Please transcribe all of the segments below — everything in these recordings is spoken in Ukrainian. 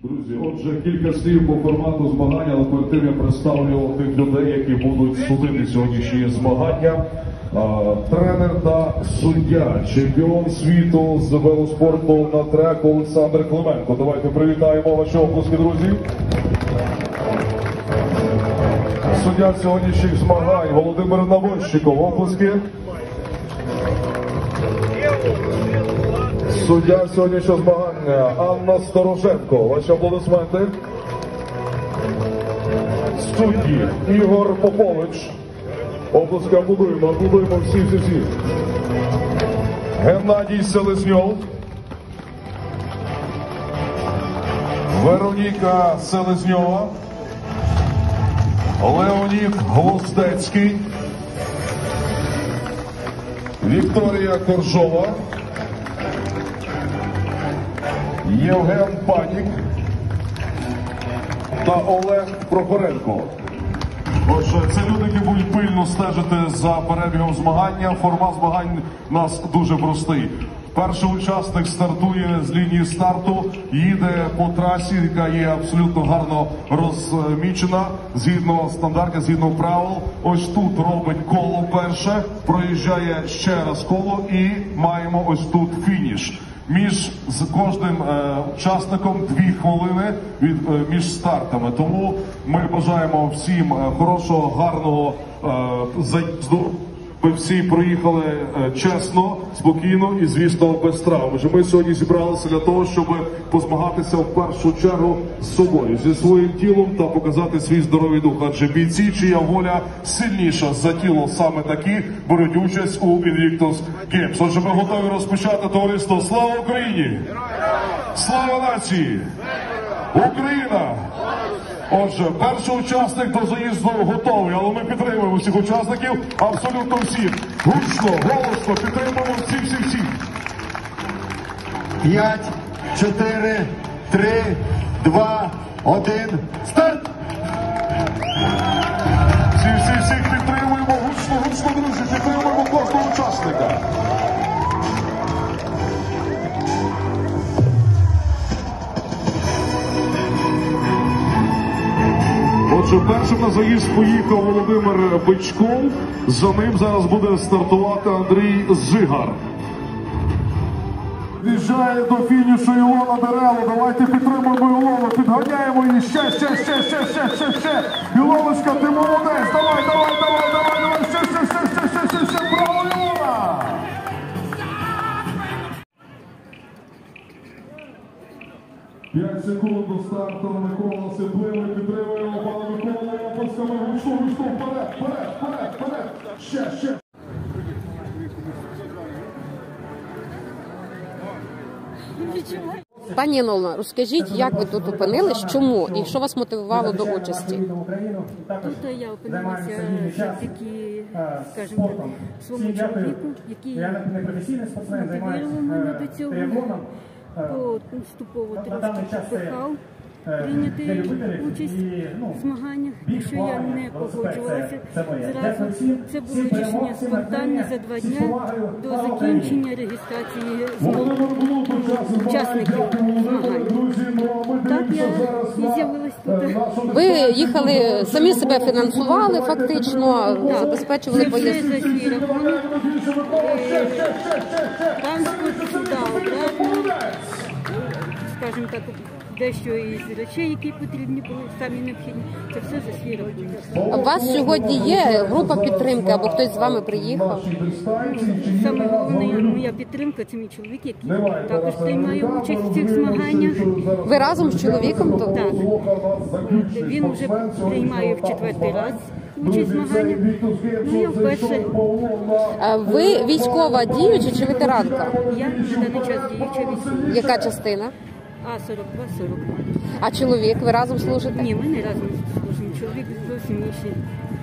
Друзі, отже, кілька слів по формату змагання, але перед тим я представлю тих людей, які будуть судити сьогоднішні змагання. Тренер та суддя, чемпіон світу з велоспорту на треку Олександр Клименко. Давайте привітаємо ваші оплески, друзі. Суддя сьогоднішніх змагань Володимир Навольщиков. Оплески. Суддя сьогоднішнього змагання Анна Стороженко. Ваші аплодисменти. Судді Ігор Попович. Оплески аплодуємо всі. Геннадій Селезньов. Вероніка Селезньова. Леонід Гвоздецький. Вікторія Коржова. Євген Панік та Олег Прохоренко. Отже, це люди, які будуть пильно стежити за перебігом змагання. Формат змагань у нас дуже простий. Перший учасник стартує з лінії старту, їде по трасі, яка є абсолютно гарно розмічена, згідно стандартів, згідно правил. Ось тут робить коло перше, проїжджає ще раз коло і маємо ось тут фініш. Між кожним учасником 2 хвилини між стартами. Тому ми бажаємо всім хорошого, гарного заїзду. Ми всі проїхали чесно, спокійно і, звісно, без травм. Ми сьогодні зібралися для того, щоб позмагатися в першу чергу з собою, зі своїм тілом та показати свій здоровий дух. Адже бійці, чия воля сильніша за тіло, саме такі беруть участь у Invictus Games. Отже, ми готові розпочати, товариство. Слава Україні! Слава нації! Україна! Отже, перший учасник до заїзду готовий, але ми підтримуємо всіх учасників, абсолютно всіх. Гучно, голосно, підтримуємо всіх. 5, 4, 3, 2, 1, старт! Всіх підтримуємо, гучно, друзі, підтримуємо кожного учасника. Отже, першим на заїзд поїхав Володимир Бичков, за ним зараз буде стартувати Андрій Зигар. В'їжджає до фінішу Ілона Дерело, давайте підтримуємо Ілону, підганяємо її, ще. Ілоночка, ти молодець, давай, ще, браво, Ілона! П'ять секунд до старту, Микола Сипливий, підтримуємо пана Миколу, опусками, гучно, вперед, ще. Пані Інолно, розкажіть, як ви тут опинились, чому і що вас мотивувало до участі? Тут я опинилася завдяки, скажімо так, своєму чоловіку, який мотивував мене до цього, поступово трошки попихав прийняти участь в змаганнях, якщо я не погоджувалася зразу. Це було рішення спонтанне за 2 дні до закінчення реєстрації учасників змагань. Так я і з'явилась тут. Ви їхали, самі себе фінансували фактично, забезпечували поїздку? Це все за свій рахунок. Транспорт сюди обратно, скажімо так, дещо із речей, які потрібні були, самі необхідні, це все за свій рахунок. У вас сьогодні є група підтримки, або хтось з вами приїхав? Саме головна моя підтримка – це мій чоловік, який також приймає участь в цих змаганнях. Ви разом з чоловіком? Так. Він вже приймає в 4-й раз участь в змаганнях. Ну, я вперше. Ви військова діюча чи ветеранка? Я на даний час діюча військова. Яка частина? А-42-42. А чоловік, ви разом служите? Ні, ми не разом служимо. Чоловік зовсім інший.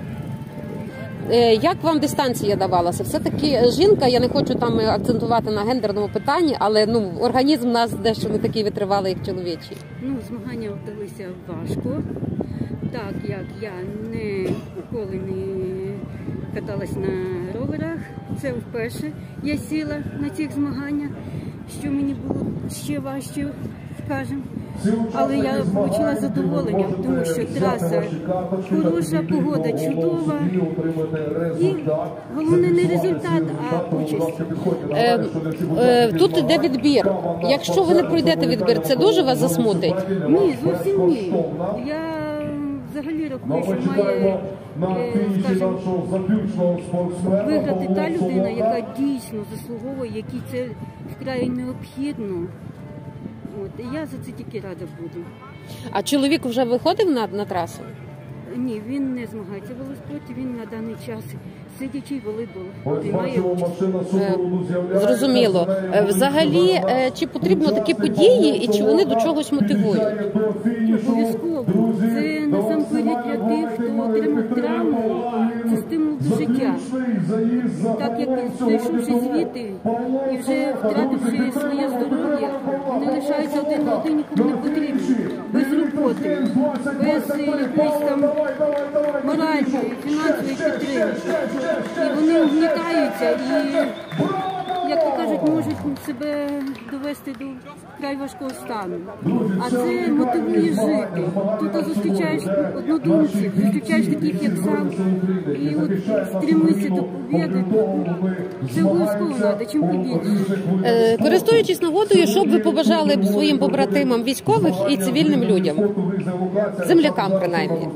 Як вам дистанція давалася? Все-таки жінка, я не хочу там акцентувати на гендерному питанні, але організм у нас дещо не такий витривалий, як чоловічий. Змагання вдалися важко, так як я ніколи не каталась на роверах. Це вперше я сіла на цих змаганнях, що мені було ще важче, скажімо. Але я отримала задоволення, тому що траса хороша, погода чудова. І головне не результат, а участь. Тут йде відбір. Якщо ви не пройдете відбір, це дуже вас засмутить? Ні, зовсім ні. Я взагалі рахую, що має, скажімо, виграти та людина, яка дійсно заслуговує, якій це вкрай необхідно. От, і я за це тільки рада буду. А чоловік вже виходив на трасу? Ні, він не змагається в велоспорті, він на даний час сидячий волейбол приймає участь. Зрозуміло. Взагалі, чи потрібно такі події і чи вони до чогось мотивують? Обов'язково. Це насамперед для тих, хто отримав травму, це стимул до життя. Так як прийшовши звідти і вже втративши своє здоров'я, вони лишаються один на один, нікому не потрібні. Без роботи, без якоїсь там моральної, фінансової підтримки. І вони угнітаються і, як то кажуть, можуть себе довести до вкрай важкого стану. А це мотивує жити. Тут зустрічаєш однодумців, зустрічаєш таких, як сам, і от стримуєшся до побєди. Це обов'язково треба, чим побільше. Користуючись нагодою, що б ви побажали своїм побратимам військових і цивільним людям? Землякам, принаймні.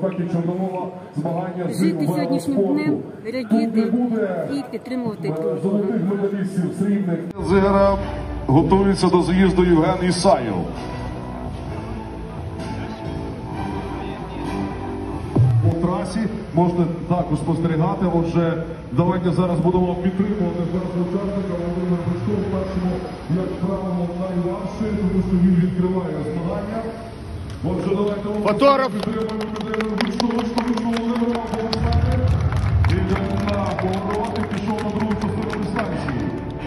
Жити сьогоднішнім днем, радіти і підтримувати друг друга. Зигара готується до заїзду Євген Ісаєв. По трасі можете також спостерігати. Отже, давайте зараз будемо підтримувати першого учасника Володимира Бочко в першому, як правило, найважче, тому що він відкриває змагання. Отже, давайте Фотограф! підтримуємо Бочко, Володимира Бочка. Іде на поворот і пішов на другу частину дистанції.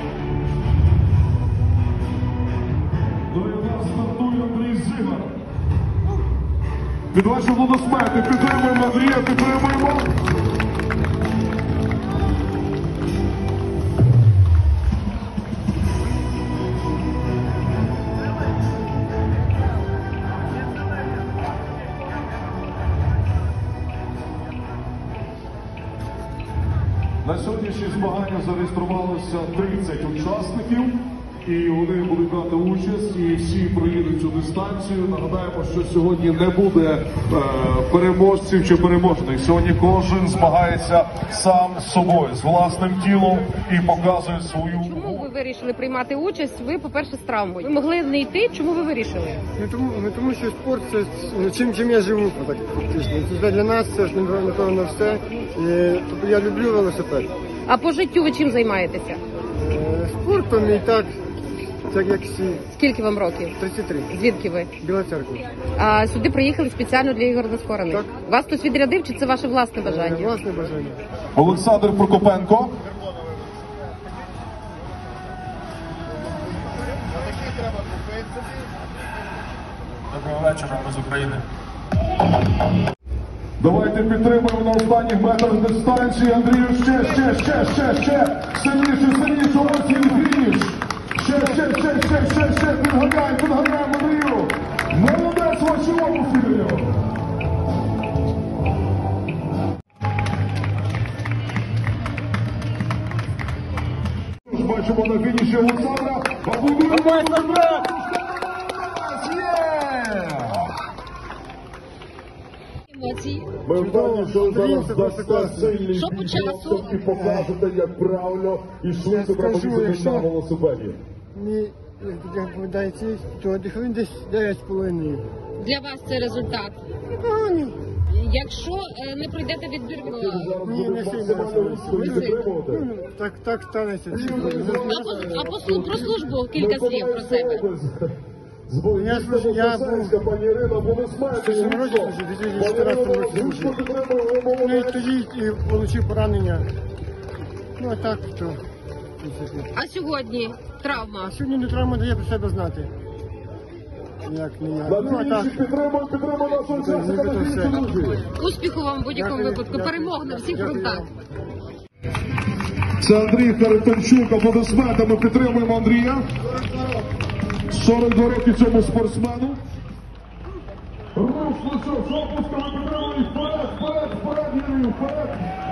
До якраз стартує Андрій Зигар. Під ваші аплодисменти підтримуємо Андрія, підтримуємо. На сьогоднішні змагання зареєструвалося 30 учасників, і вони будуть брати участь, і всі проїдуть цю дистанцію. Нагадаємо, що сьогодні не буде переможців чи переможних. Сьогодні кожен змагається сам з собою, з власним тілом і показує свою... Чому ви вирішили приймати участь? Ви, по-перше, з травмою. Ви могли не йти, чому ви вирішили? Тому що спорт це чим я живу, так фактично. Це для нас це ж напевно все. Тобто я люблю велосипед. А по життю ви чим займаєтеся? Спортом і так як всі. Скільки вам років? 33. Звідки ви? Біла церква. А сюди приїхали спеціально для ігор нескорених? Так. Вас хтось відрядив, чи це ваше власне бажання? Власне бажання. Олександр Прокопенко. Доброго вечора, ми з України. Давайте підтримуємо на останніх метрах дистанції. Андрію, ще. Сильніше, ось і фініш. Ще. Підганяємо, Андрію. Молодець, ваші обласки. Бачимо на фініші Олександра. Емоції. Ми впевнені, що ви зараз дасте сильний Що по часу? і покажете, як правильно і швидко треба їздити на велосипеді. Мені відповідається, то десь 9,5. Для вас це результат. Ні. Якщо не пройдете відбір, Ні, не сильно. Так станеться. про службу кілька слів про себе. Я був пані Ірина, в 2014 році служив. Ну і тоді і отримав поранення. Ну а так, то... А сьогодні травма. Сьогодні не травма дає про себе знати. Як не я. Ну а так. Підтримуємо нашого учасника на фініші, друзі. Успіху вам в будь-якому випадку. Перемог на всіх фронтах. Це Андрій Харитончук, аплодисментами підтримуємо Андрія. 42 роки цьому спортсмену. Ну що, з оплесками підтримують, вперед, вперед, вперед, Юрію, вперед!